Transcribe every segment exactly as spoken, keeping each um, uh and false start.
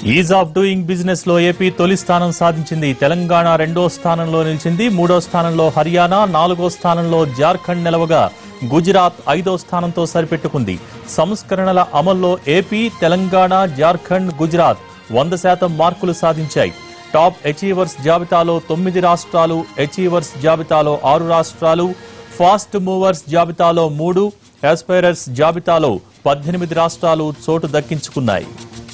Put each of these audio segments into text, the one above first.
Is of doing business లో AP తొలి స్థానం సాధించింది. తెలంగాణ రెండో స్థానంలో నిలిచింది. మూడో స్థానంలో హర్యానా, నాలుగో స్థానంలో జార్ఖండ్ నిలవగా గుజరాత్ ఐదో స్థానంతో సరిపెట్టుకుంది. సంస్కరణల అమల్లో ఏపీ, తెలంగాణ, జార్ఖండ్, గుజరాత్ వంద శాతం మార్కులు సాధించాయి. టాప్ అచీవర్స్ జాబితాలో తొమ్మిది రాష్ట్రాలు, అచీవర్స్ జాబితాలో ఆరు రాష్ట్రాలు, ఫాస్ట్ మూవర్స్ జాబితాలో మూడు, ఆస్పైరర్స్ జాబితాలో పద్దెనిమిది రాష్ట్రాలు చోటు దక్కించుకున్నాయి.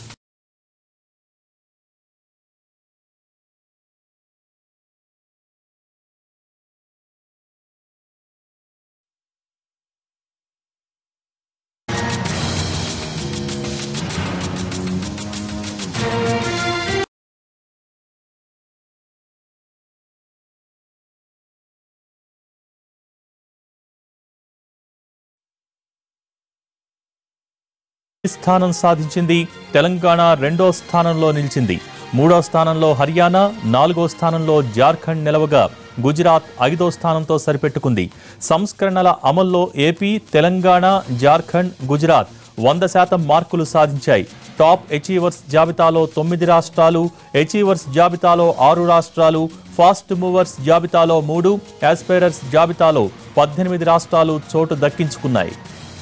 స్థానం సాధించింది. తెలంగాణ రెండో స్థానంలో నిలిచింది. మూడో స్థానంలో హర్యానా, నాలుగో స్థానంలో జార్ఖండ్ నిలవగా గుజరాత్ ఐదో స్థానంతో సరిపెట్టుకుంది. సంస్కరణల అమల్లో ఏపీ, తెలంగాణ, జార్ఖండ్, గుజరాత్ వంద శాతం మార్కులు సాధించాయి. టాప్ అచీవర్స్ జాబితాలో తొమ్మిది రాష్ట్రాలు, అచీవర్స్ జాబితాలో ఆరు రాష్ట్రాలు, ఫాస్ట్ మూవర్స్ జాబితాలో మూడు, ఆస్పైరర్స్ జాబితాలో పద్దెనిమిది రాష్ట్రాలు చోటు దక్కించుకున్నాయి.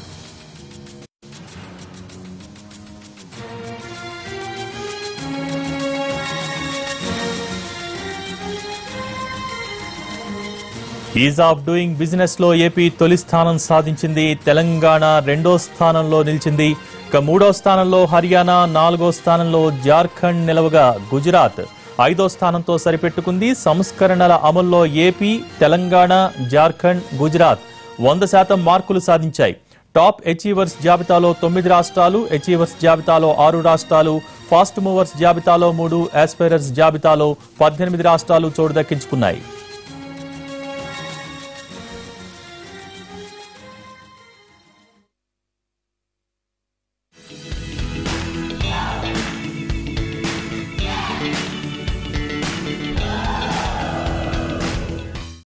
ఈజ్ ఆఫ్ డూయింగ్ బిజినెస్ లో ఏపీ తొలి స్థానం సాధించింది. తెలంగాణ రెండో స్థానంలో నిలిచింది. ఇక మూడో స్థానంలో హర్యానా, నాలుగో స్థానంలో జార్ఖండ్ నిలవగా గుజరాత్ ఐదో స్థానంతో సరిపెట్టుకుంది. సంస్కరణల అమల్లో ఏపీ, తెలంగాణ, జార్ఖండ్, గుజరాత్ వంద శాతం మార్కులు సాధించాయి. టాప్ అచీవర్స్ జాబితాలో తొమ్మిది రాష్ట్రాలు, అచీవర్స్ జాబితాలో ఆరు రాష్ట్రాలు, ఫాస్ట్ మూవర్స్ జాబితాలో మూడు, ఆస్పైరర్స్ జాబితాలో పద్దెనిమిది రాష్ట్రాలు చోటు దక్కించుకున్నాయి.